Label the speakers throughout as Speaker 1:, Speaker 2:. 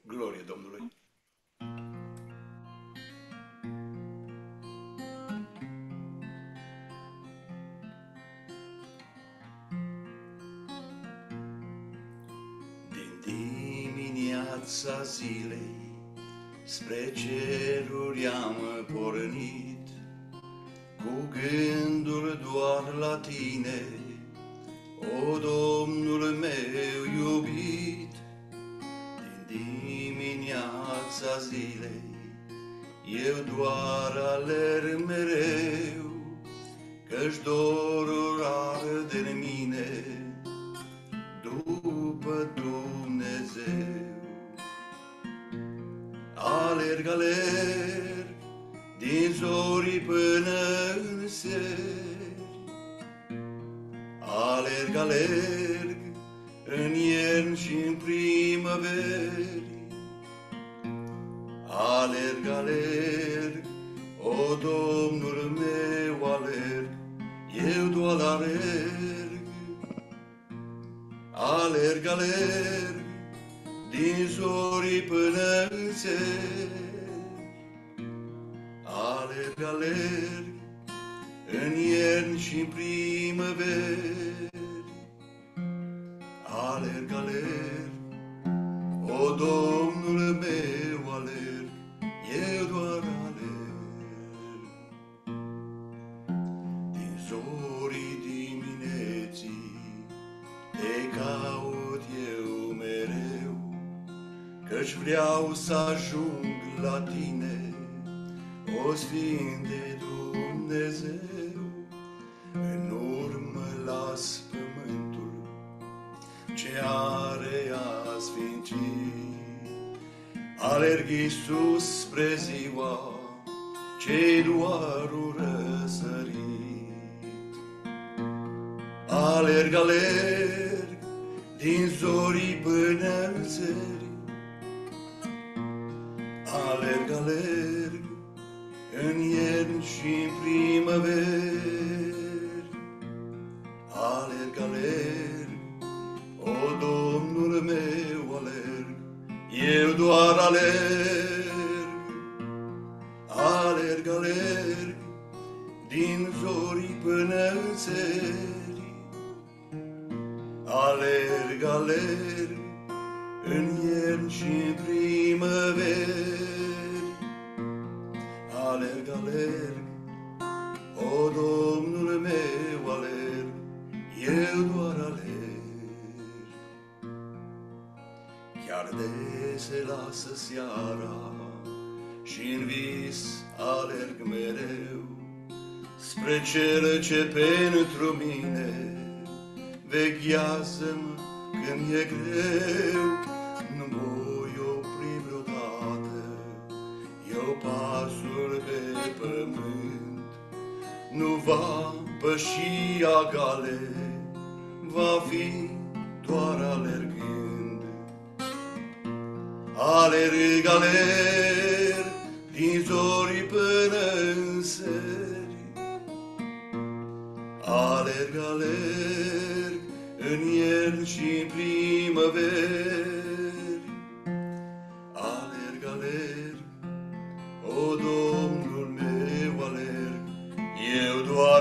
Speaker 1: Glorie Domnului! Din dimineața zilei spre ceruri am pornit, cu gândul doar la tine, o Domnul meu iubit. Din dimineața zilei eu doar alerg mereu, că-și dorul arde în mine după Dumnezeu. Alerg, alerg din zori până în seri, alerg, alerg în iern și în primăveri, alerg, alerg, o Domnul meu, alerg, eu doar alerg, alerg, alerg din zori până în seri, alerg, alerg în iern și în primăveri, alerg, alerg, o Domnul meu, alerg, eu doar alerg. Din zorii dimineții te caut eu mereu, că-și vreau să ajung la tine, o Sfinte Dumnezeu. În urmă las pământul ce are a sfințit, alerg, Iisus, spre ziua ce doar răsărit. Alerg, alerg din zorii până în seri, alerg, alerg în iern și în primăveri, alerg, alerg, o Domnul meu, alerg, eu doar alerg, alerg, alerg din zori până în seri, alerg, alerg în iern și în primăveri, alerg, alerg, o Domnul meu, alerg, eu doar alerg. Chiar de se lasă seara și-n vis alerg mereu, spre cel ce pentru mine veghează-mă când e greu. Nu voi opri vreodată eu pasul pe pământ, nu va păși agale, va fi doar alergând. Alerg, alerg din zori până în seri, alerg, alerg în iern și în primăveri, alerg, alerg, o Domnul meu, alerg, eu doar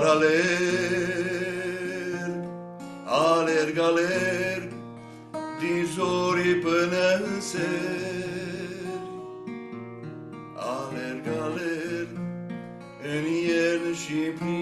Speaker 1: alerg, alerg, alerg din zori până în seri, alerg, alerg în iern și în primăveri,